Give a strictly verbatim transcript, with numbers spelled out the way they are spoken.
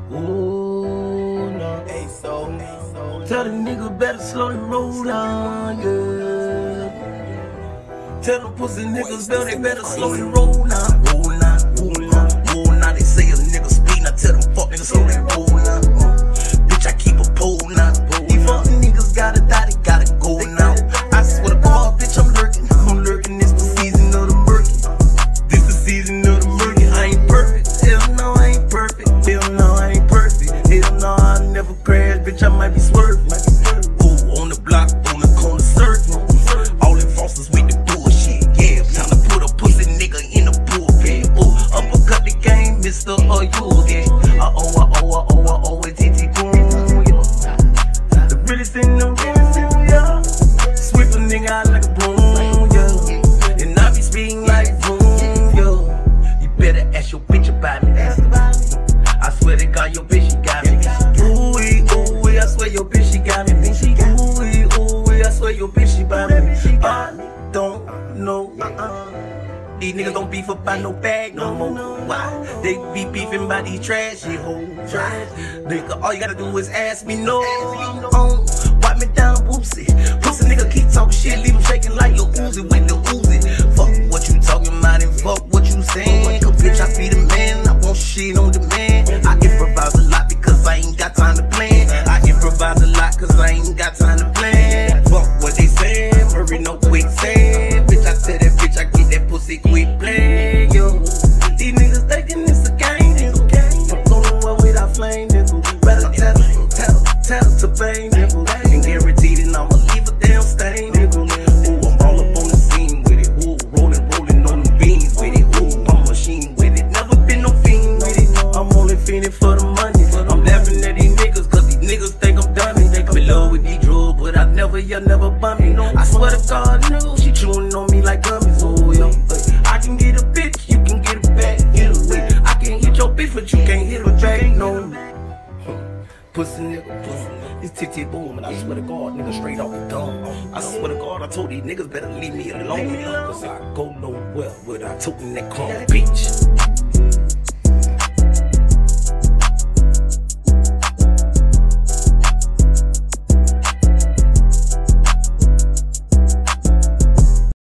Ooh, no. Hey, so, hey, so. Tell the nigga better slow the roll down, yeah. Tell them pussy niggas better, they better slow the roll now. Roll now, roll now, roll now. They say a nigga speed, now tell them fuck niggas slow they roll now. Uh, bitch, I keep a pole now. These fuck niggas gotta die, they gotta go now. I swear to God, bitch, I'm lurking. I'm lurking, this the season of the murky. This the season of the murky. I ain't perfect, hell no, I ain't perfect. Hell no, I ain't perfect. Hell no, I never crash, bitch, I might be swerving. Ooh, on the block, on the corner surfing. All them fosters with the bullshit, yeah. Time to put a pussy nigga in the bullpen. Ooh, uppercut the game, Mister Are you again? I owe, I owe, I owe, I owe it, T T boom, yeah. The realest in the room, yeah. Sweep a nigga out like a broom, yeah. And I be speaking like boom, yeah. You better ask your bitch about me. I swear to God, your bitch, she got me. Ooh, ooh, I swear your bitch, she got me. Ooh, ooh, I swear your bitch, she by me. I don't know. Uh-uh. These niggas don't beef about no bag no more. Why? They be beefing by these trashy hoes. Nigga, all you gotta do is ask me no. Um, wipe me down, whoopsie. Pussy nigga keep talking shit, leave him shaking like your Uzi with the Uzi. Fuck what you talking about and fuck what you saying. Cause bitch, I be the man, I want shit on demand. I improvise a lot because I ain't got time to plan. I improvise a lot cause I ain't got time to plan. Fuck what they saying, hurry no quicksand. Bitch, I tell that bitch I get that pussy quit playing, yo. These niggas thinking it's a game, nigga. I'm going nowhere without flame, nigga. Better tell her, tell her, tell her to bang, nigga. And guaranteed that I'ma leave a damn stain, nigga. Ooh, I'm all up on the scene with it. Ooh, rolling, rolling on the beans with it. Ooh, I'm a machine with it. Never been no fiend with it. I'm only fiending for the money. I'm laughing at these niggas cause these niggas think I'm dummy. I'm in love with these drugs, but I never, you never bump me. I swear to God, nigga, she chewing on me like gummies. Oh, yo, I can get a bitch, you can get a back, get away. I can hit your bitch, but you can't hit her back, no. Pussy nigga, pussy. It's T T boom, and I swear to God, nigga, straight off the dome. I swear to God, I told these niggas better leave me alone. Cause I go nowhere without toting that chrome, bitch.